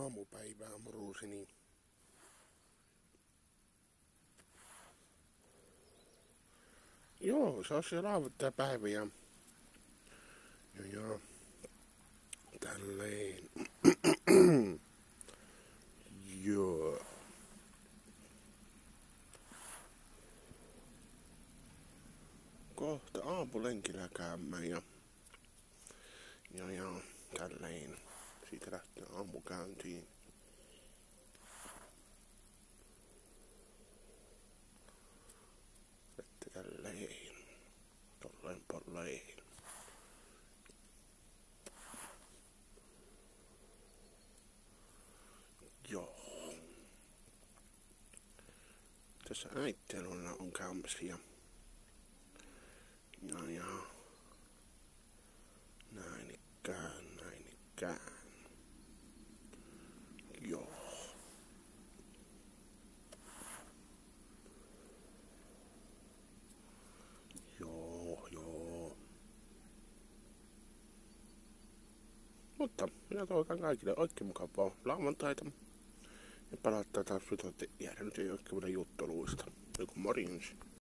aamupäivää murusini. Joo, se on se rauhoittajapäivä ja tälleen. Joo. Kohta aamulenkillä käymään ja tälleen. Siitä lähtee aamukäyntiin. Että tälleen. Tolleen. Joo. Tässä äittien on käymässä ja näin ikään. Joo. Mutta minä toivotan kaikille oikein mukavaa lauantaita. Ja palauttaa taas jäädä nyt ei oikein jutteluista. Joku morjens.